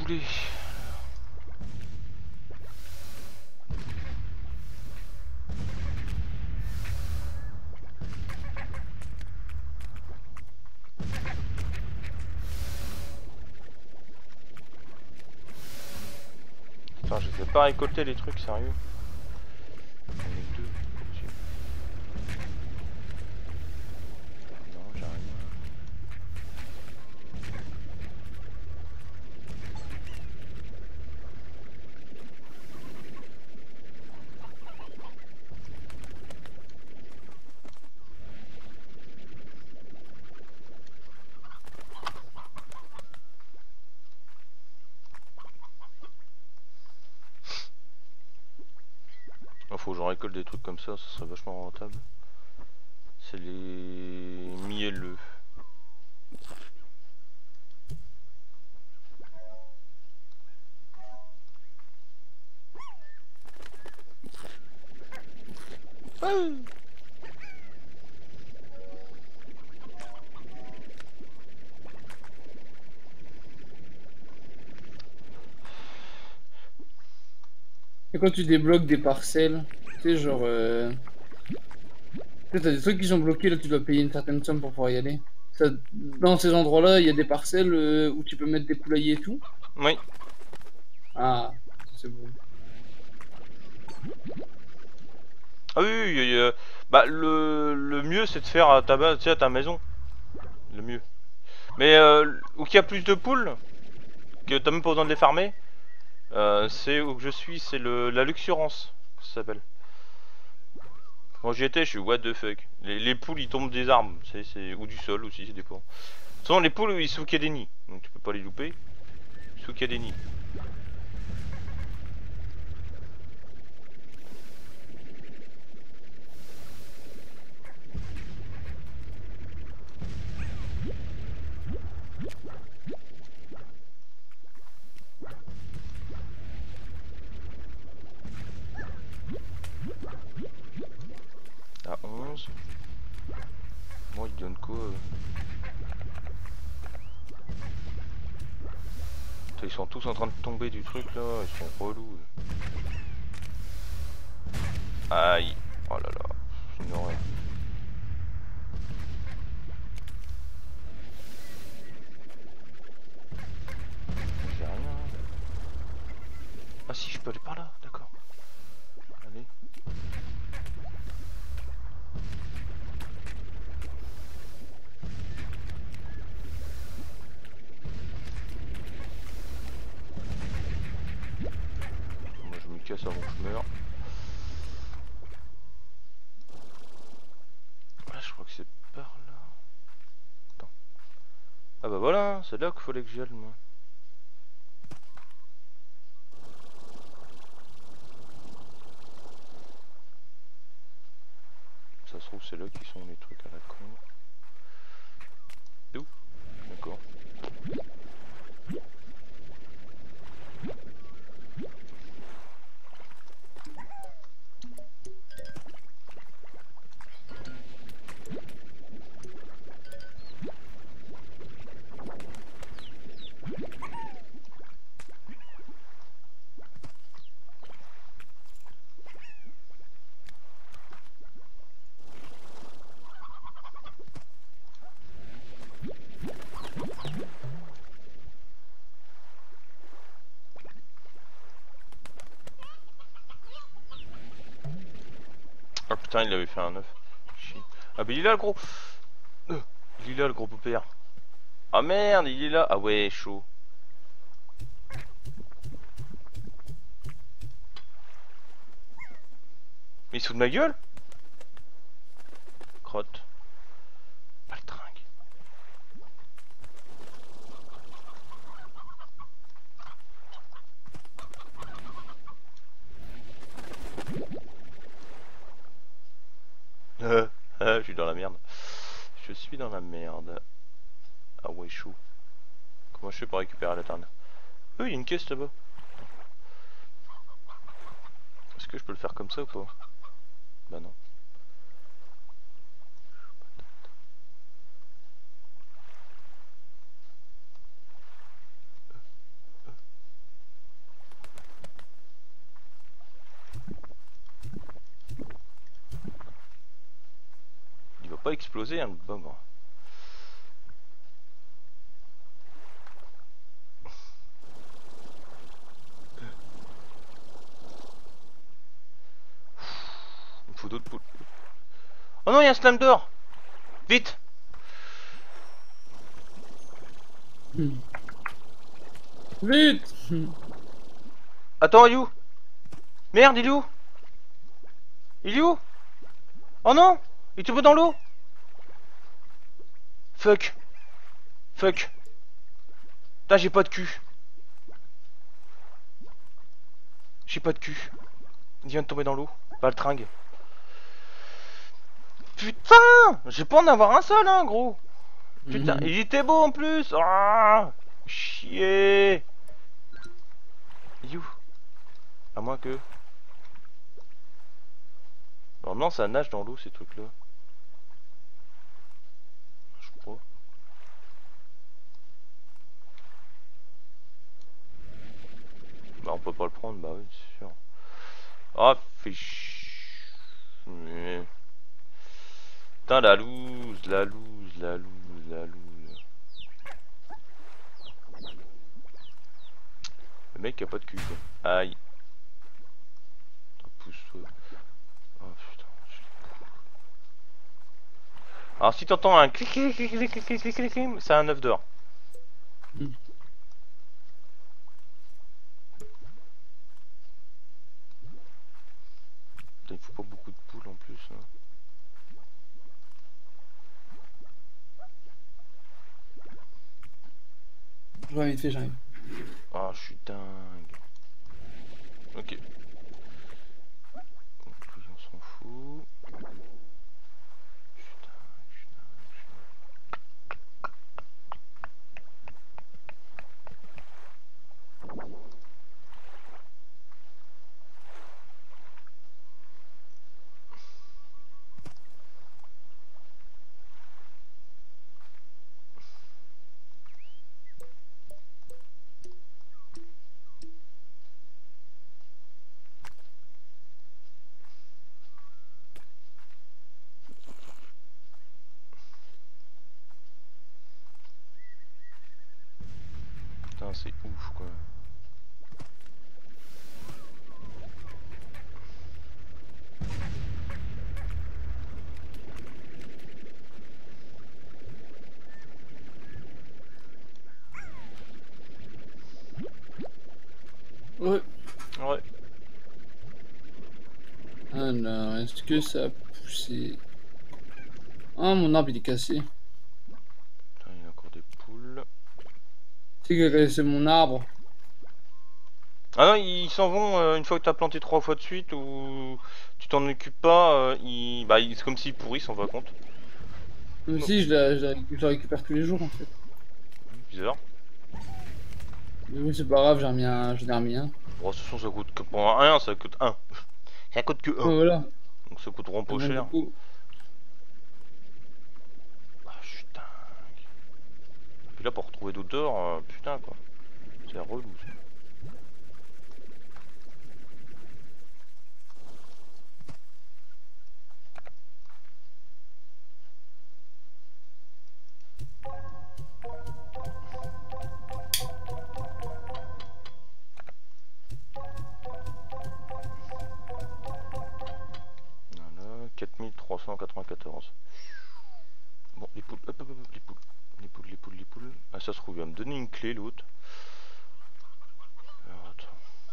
poulet. Putain, je sais pas récolter les trucs, sérieux. J'en ai deux. Non, j'ai rien. Oh, faut que j'en récolte des trucs comme ça serait vachement rentable. C'est les mielleux. Ah. Et quand tu débloques des parcelles, tu sais, genre. Tu sais, t'as des trucs qui sont bloqués, là, tu dois payer une certaine somme pour pouvoir y aller. Dans ces endroits-là, il y a des parcelles où tu peux mettre des poulaillers et tout. Oui. Ah, c'est bon. Ah oui, oui, bah le mieux c'est de faire à ta base, tu sais, à ta maison. Le mieux. Mais où qu'il y a plus de poules, que t'as même pas besoin de les farmer, c'est où que je suis, c'est la luxurance, ça s'appelle. Quand j'y étais, je suis what the fuck. Les poules ils tombent des arbres, ou du sol aussi, ça dépend. Souvent les poules ils se qu'il y a des nids, donc tu peux pas les louper. Sous qu'il y a des nids. À 11. Bon, ils donnent quoi Ils sont tous en train de tomber du truc là, ils sont relous. Aïe. Oh là là, c'est une horreur. J'ai rien. Ah si, je peux aller par là, d'accord. Allez. Moi je me casse avant que je meure. Ah, je crois que c'est par là. Attends. Ah bah voilà, c'est là qu'il fallait que j'y aille moi. Ça se trouve c'est là qui sont les trucs à la con. D'où? D'accord. Ah putain, il avait fait un œuf. Chier. Ah bah il est là le gros. Il est là le gros poupère. Ah merde, il est là. Ah ouais, chaud. Mais il se fout de ma gueule? Crotte. Pas le tringue. Je suis dans la merde. Je suis dans la merde. Ah ouais, chaud. Comment je fais pour récupérer la tarne? Il y a une caisse là-bas. Est-ce que je peux le faire comme ça ou pas? Bah non. pas exploser un bombe. Il me faut d'autres poules. Oh non, il y a un slam d'or. Vite. Vite. Attends, il est où? Merde, il est où? Il est où? Oh non, il est tombé dans l'eau. Fuck. Fuck. Putain, j'ai pas de cul. J'ai pas de cul. Il vient de tomber dans l'eau. Baltringue. Putain, j'ai pas en avoir un seul, hein, gros. Putain, il était beau en plus. Ah, chier. Il est où? À moins que... Normalement, ça nage dans l'eau, ces trucs-là. Je crois. Bah, on peut pas le prendre, bah oui, c'est sûr. Ah, fait chier. Putain, la loose, la loose, la loose, la loose. Le mec a pas de cul, quoi. Aïe. Pousse-toi. Oh putain. Alors, si t'entends un clic, clic, clic, clic, clic, clic, clic, clic, clic, c'est un œuf d'or. Il faut pas beaucoup de poules en plus. Hein. J'arrive. Ah, je suis dingue. Ok. Donc lui, on s'en fout. Je suis dingue, je suis dingue. Putain, c'est ouf quoi. Ouais. Ouais. Alors, est-ce que ça a poussé? Ah, mon arbre il est cassé. Putain, il y a encore des poules. C'est qui a cassé mon arbre? Ah non, ils s'en vont une fois que t'as planté 3 fois de suite ou tu t'en occupes pas, bah, c'est comme s'ils pourrissent en fin de compte. Mais Non. si, je la récupère tous les jours en fait. Bizarre. Mais oui, c'est pas grave, j'en ai remis un. Bon, de toute façon, ça coûte que pour rien, ça coûte 1. Ça coûte que 1. Ouais, voilà. Donc ça coûte vraiment pas Donc, du cher. coup, Ah, je suis dingue. Puis là, pour retrouver d'autres d'or, putain quoi. C'est relou ça. Voilà, 4394. Bon, les poules, hop, hop, hop, les poules. Les poules, les poules, les poules. Ah, ça se trouve, il va me donner une clé l'autre. Alors, attends.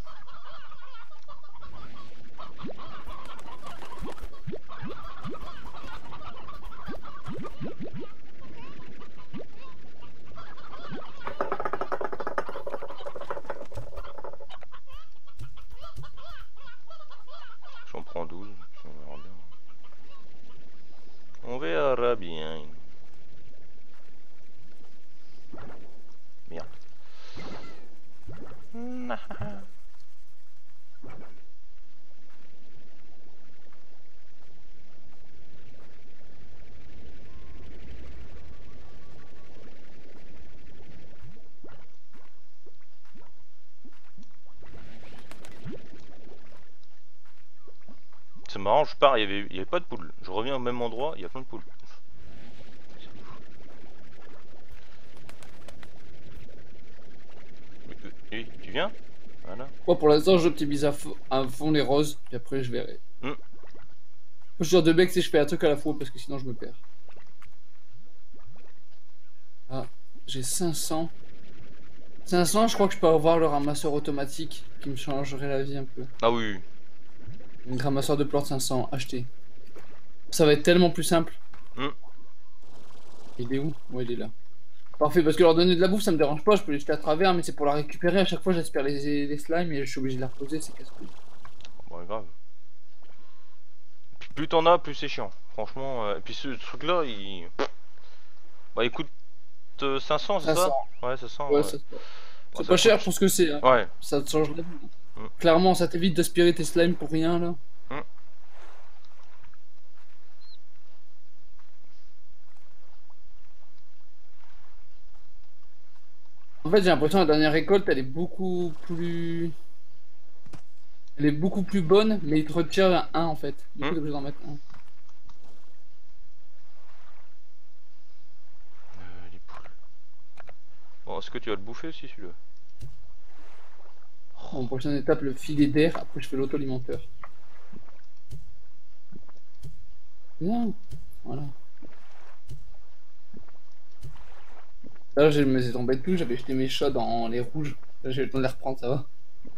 J'en prends 12, puis on verra bien. On verra bien. Merde. C'est marrant, je pars, il y avait pas de poules. Je reviens au même endroit, il y a plein de poules. viens. Voilà. Moi, pour l'instant, j'optimise à fond les roses, puis après, je verrai. Mm. Je suis genre de mec, si je fais un truc à la fois, parce que sinon, je me perds. Ah, j'ai 500. 500, je crois que je peux avoir le ramasseur automatique, qui me changerait la vie un peu. Ah oui. Un ramasseur de plantes 500, acheté. Ça va être tellement plus simple. Mm. Il est où? Ouais, il est là. Parfait, parce que leur donner de la bouffe, ça me dérange pas, je peux les jeter à travers, mais c'est pour la récupérer. À chaque fois, j'espère les slimes et je suis obligé de la reposer, c'est casse-couille. Bon, grave. Puis plus t'en as, plus c'est chiant. Franchement, et puis ce truc-là, il... Bah, il coûte 500, c'est ça? 500. Ouais, 500, Ouais, ouais. c'est Bon, ça pas cher coûte... pour ce que c'est, hein. Ouais. Ça te change la vie. Mm. Clairement, ça t'évite d'aspirer tes slimes pour rien, là. Mm. En fait, j'ai l'impression que la dernière récolte, elle est beaucoup plus... Elle est beaucoup plus bonne, mais il te retire un en fait. Du coup, t'es obligé d'en mettre un. Les poules. Bon, est-ce que tu vas le bouffer aussi, celui-là? Bon, prochaine étape, le filet d'air. Après, je fais l'auto-alimenteur. Bien. Voilà. Là, je me suis tombé de tout. J'avais jeté mes chats dans les rouges. Là, j'ai eu le temps de les reprendre, ça va.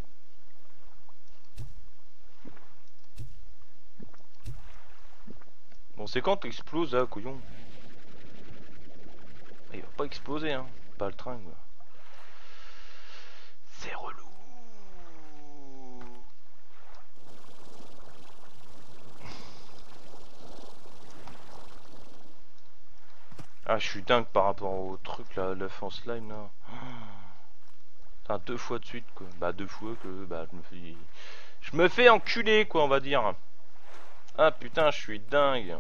Bon, c'est quand t'exploses, là, couillon? Il va pas exploser, hein. Pas le train, quoi. C'est relou. Ah, je suis dingue par rapport au truc, là, l'œuf en slime, là. Enfin, 2 fois de suite, quoi. Bah, 2 fois que, bah, je me fais enculer, quoi, on va dire. Ah, putain, je suis dingue.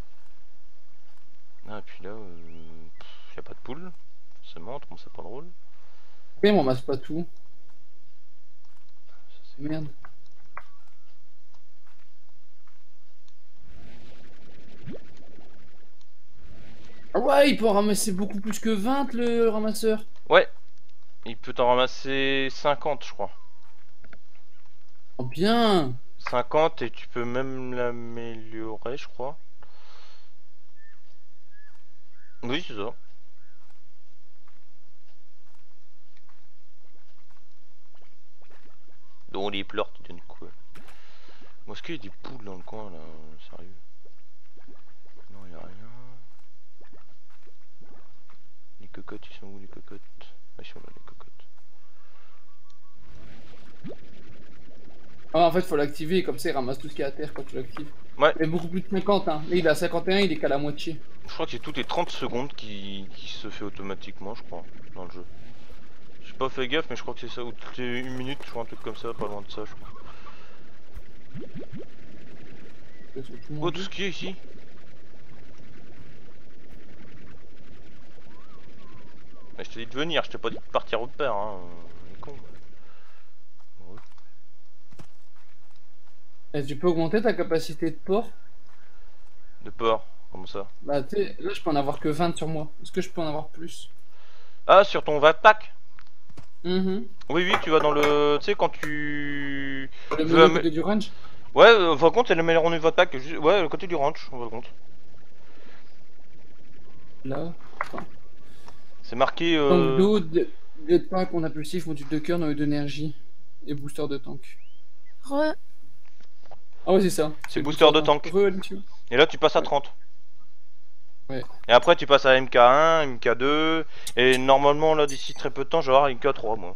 Ah, puis là, y a pas de poule. Forcément, autrement c'est pas drôle. Et on masse pas tout. Ça, c'est Merde. Ah ouais, il peut en ramasser beaucoup plus que 20 le ramasseur. Ouais, il peut t'en ramasser 50, je crois. Oh bien. 50 et tu peux même l'améliorer, je crois. Oui, c'est ça. Donc les pleurs, tu donnes quoi? Bon, est-ce qu'il y a des poules dans le coin là? Sérieux? Non, il y a rien. Les cocottes, ils sont où les cocottes? Ah, ils sont là, les cocottes. Ah, en fait, faut l'activer, comme ça, il ramasse tout ce qui est à terre quand tu l'actives. Ouais, Il est beaucoup plus de 50, hein. Là, il est à 51, il est qu'à la moitié. je crois que c'est toutes les 30 secondes qui se fait automatiquement, je crois, dans le jeu. J'ai pas fait gaffe, mais je crois que c'est ça, ou toutes les 1 minute, je crois, un truc comme ça, pas loin de ça, je crois. Oh, tout ce qui est ici. Mais je t'ai dit de venir, je t'ai pas dit de partir au père, hein. Il est con. Ouais. Et tu peux augmenter ta capacité de port? De peur, comment ça? Bah, tu sais, là, je peux en avoir que 20 sur moi. Est-ce que je peux en avoir plus? Ah, sur ton pack. Mhm. Oui, oui, tu vas dans le... Tu sais, quand tu... Le veux menu côté du range? Ouais, on va compte, c'est le meilleur revenu de pack. Ouais, le côté du ranch, on va compte. Là. Enfin. C'est marqué... Donc, d'eau, de pack, on impulsif, module de cœur, noyau d'énergie et booster de tank. Re... Ah ouais, c'est ça. C'est booster de tank. Re-addition. Et là, tu passes à Ouais. 30. Ouais. Et après, tu passes à MK1, MK2. Et normalement, là, d'ici très peu de temps, je vais avoir MK3, moi.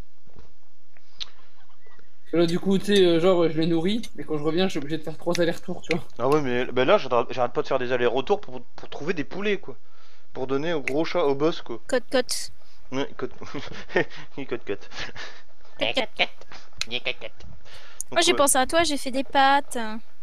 Et là, du coup, tu sais, genre, je les nourris, mais quand je reviens, je suis obligé de faire 3 allers-retours, tu vois. Ah ouais, mais bah là, j'arrête pas de faire des allers-retours pour trouver des poulets, quoi. Pour donner au gros chat, au boss, quoi. Cote cote. Ouais, code... Il code cut. Cote cote. Donc, Moi j'ai ouais. pensé à toi, j'ai fait des pâtes.